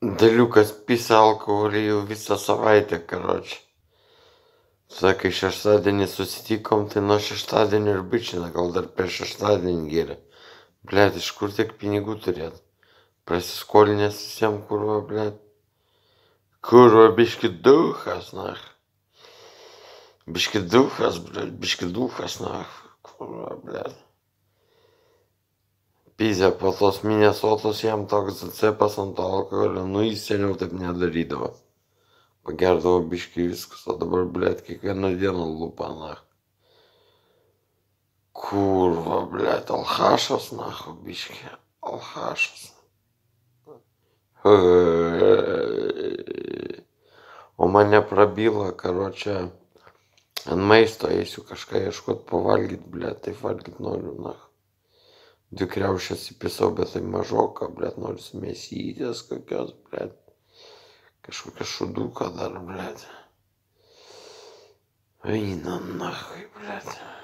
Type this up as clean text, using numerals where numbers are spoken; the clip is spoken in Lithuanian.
Daliukas pisa alkoholį jau visą savaitę, karoči. Sakai, šeštadienį susitikom, tai nuo šeštadienio ir bičina, gal dar per šeštadienį gėrė. Blet, iš kur tiek pinigų turėt? Prasiskolinęs visiem, kurva, blet. Kurva, biški duchas, nach. Biški duchas, nach. Kurva, blet. Pizė, po tos Minesotos jam toks atsepas ant to alkoholio, nu jis seniau taip nedarydavo. Pagerdavo biški viskas, o dabar, blet, kiekvieną dieną lupa, nach. Kurva, blet, alhašas, nach, biški, alhašas. O mane prabyla, karočią, ant maisto eisiu kažką ieškot pavalgyt, blet, tai valgyt noriu, nach. Dvi kriaušės įpisau, bet tai mažoka, blet, nors mėsytės kokios, blet. Kažkokia šuduka dar, blet. Eina, nachai, blet.